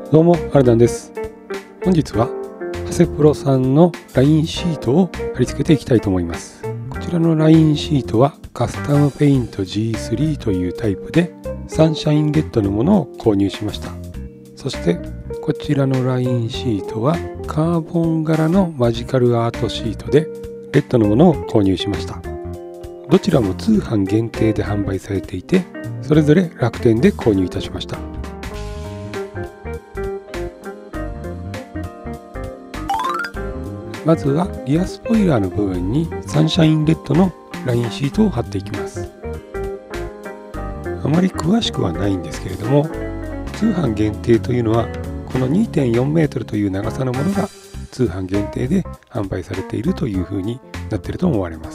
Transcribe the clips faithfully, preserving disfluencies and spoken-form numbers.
どうも、アルダンです。本日はハセプロさんの ライン シートを貼り付けていきたいと思います。こちらの ライン シートはカスタムペイント ジースリー というタイプでサンシャインレッドのものを購入しました。そしてこちらの ライン シートはカーボン柄のマジカルアートシートでレッドのものを購入しました。どちらも通販限定で販売されていて、それぞれ楽天で購入いたしました。まずはリアスポイラーの部分にサンシャインレッドの ライン シートを貼っていきます。あまり詳しくはないんですけれども、通販限定というのはこの にてんよんメートルという長さのものが通販限定で販売されているというふうになっていると思われます。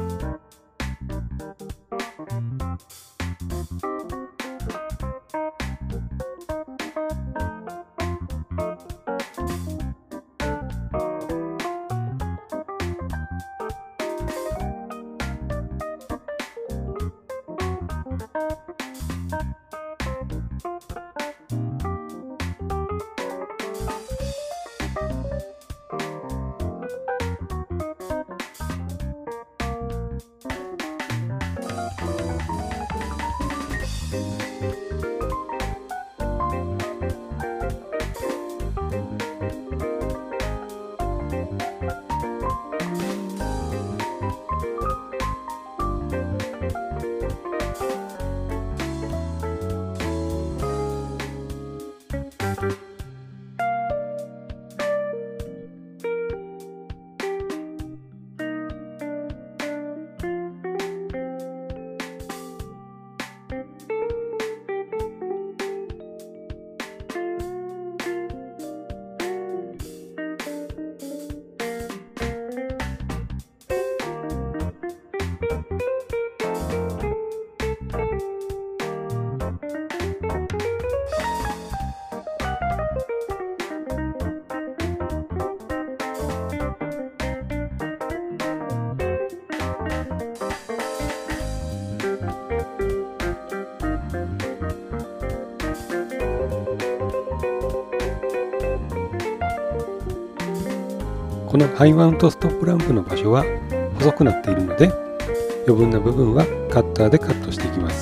このハイマウントストップランプの場所は細くなっているので、余分な部分はカッターでカットしていきます。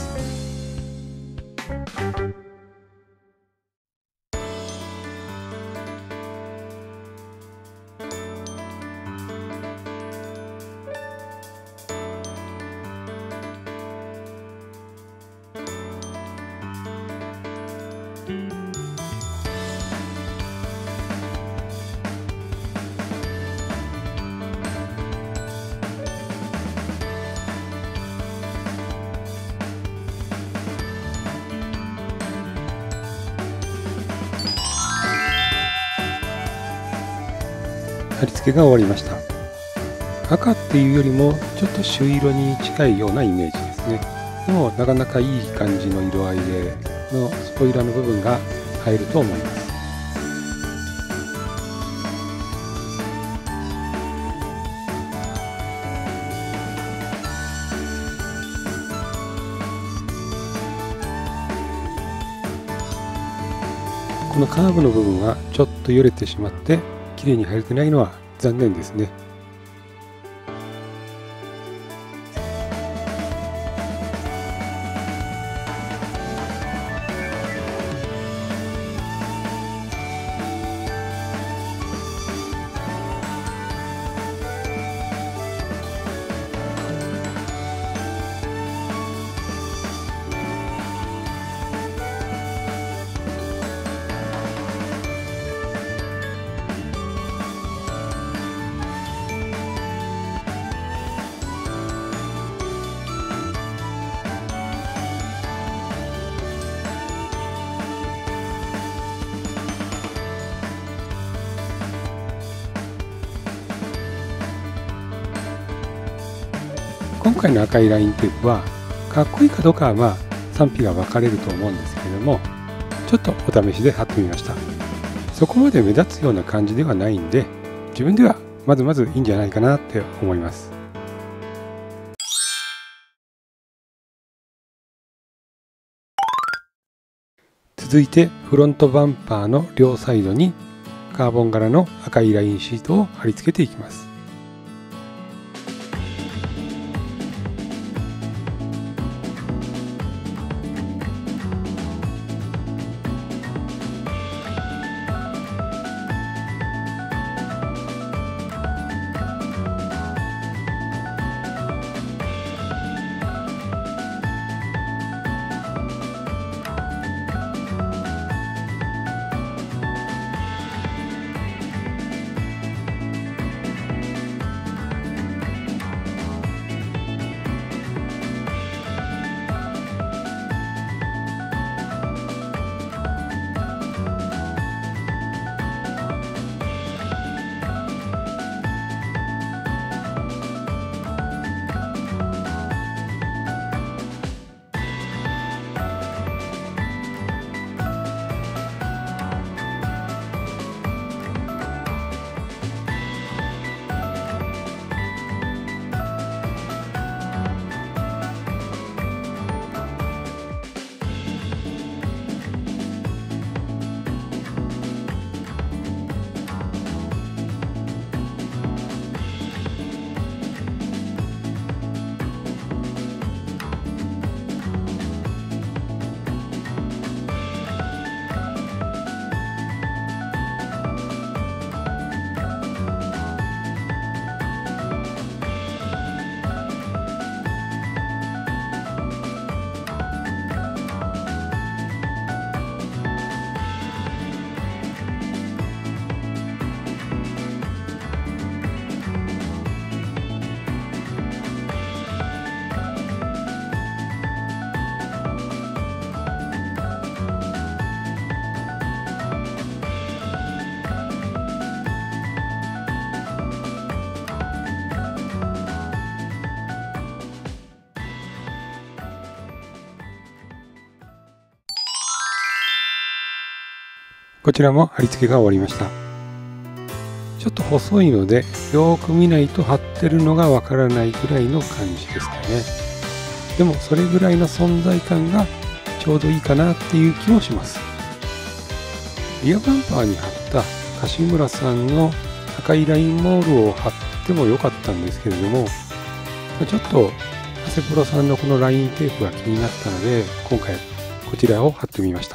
貼り付けが終わりました。赤っていうよりもちょっと朱色に近いようなイメージですね。でもなかなかいい感じの色合いでのスポイラーの部分が入ると思います。このカーブの部分はちょっとよれてしまって綺麗に入れてないのは残念ですね。今回の赤いラインテープはかっこいいかどうかはまあ賛否が分かれると思うんですけれども、ちょっとお試しで貼ってみました。そこまで目立つような感じではないんで、自分ではまずまずいいんじゃないかなって思います。 続いてフロントバンパーの両サイドにカーボン柄の赤いラインシートを貼り付けていきます。こちらも貼り付けが終わりました。ちょっと細いのでよーく見ないと貼ってるのがわからないぐらいの感じですかね。でもそれぐらいの存在感がちょうどいいかなっていう気もします。リアバンパーに貼った樫村さんの赤いラインモールを貼ってもよかったんですけれども、ちょっとハセプロさんのこのラインテープが気になったので今回こちらを貼ってみました。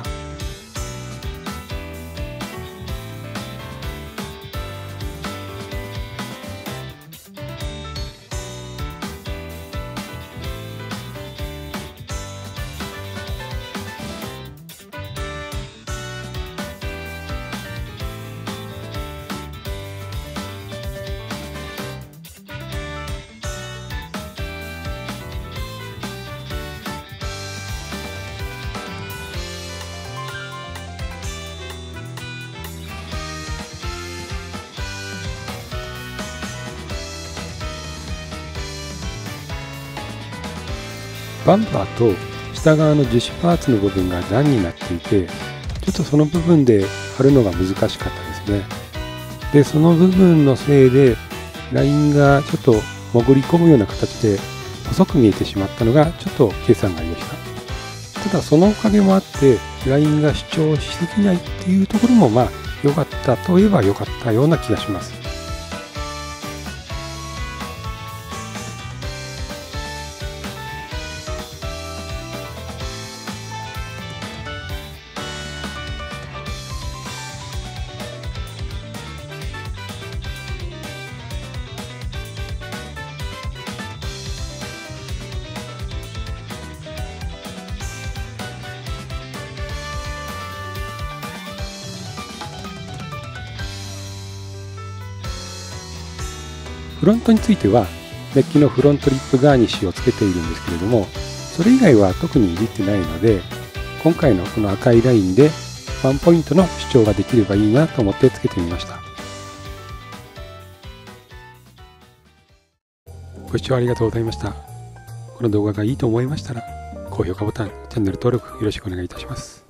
バンパーと下側の樹脂パーツの部分が段になっていて、ちょっとその部分で貼るのが難しかったですね。で、その部分のせいでラインがちょっと潜り込むような形で細く見えてしまったのがちょっと計算がありました。ただそのおかげもあってラインが主張しすぎないっていうところもまあ良かったといえば良かったような気がします。フロントについてはメッキのフロントリップガーニッシュをつけているんですけれども、それ以外は特にいじってないので、今回のこの赤いラインでワンポイントの主張ができればいいなと思ってつけてみました。ご視聴ありがとうございました。この動画がいいと思いましたら高評価ボタン、チャンネル登録よろしくお願いいたします。